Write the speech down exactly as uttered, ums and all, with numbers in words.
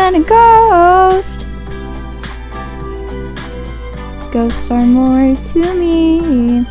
than a ghost. Ghosts are more to me